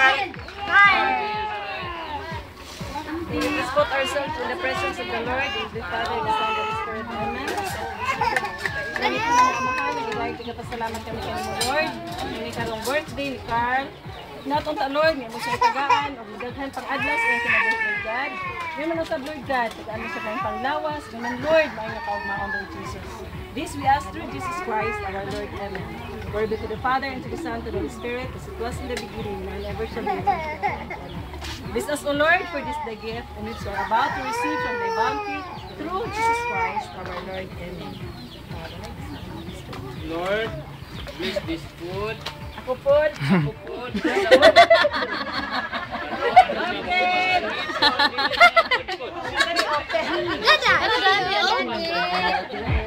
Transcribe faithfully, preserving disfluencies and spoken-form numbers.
Let's put ourselves in the presence of the Lord, in the Father, the Son, and the Spirit. Amen. Ganit mo mga mahal, nagigay, tigapasalamat kami kayo mo, Lord. Hindi karong birthday ni Carl. Natong ta, Lord, may mo siya tagaan, o magdaghan pang adlas, o kinabuhi, Lord God. May man sa Lord God, tagaan mo siya kayong panglawas, may man, Lord, may nakawagmaon, Lord Jesus. This we ask through Jesus Christ, our Lord. Amen. Glory be to the Father, and to the Son, and to the Holy Spirit, as it was in the beginning, and ever shall be. Bless us, O Lord, for this the gift, and which we are about to receive from thy bounty, through Jesus Christ, our Lord. Amen. Lord, bless this food. Ako po. Ako po. Okay. Ganda! Ganda!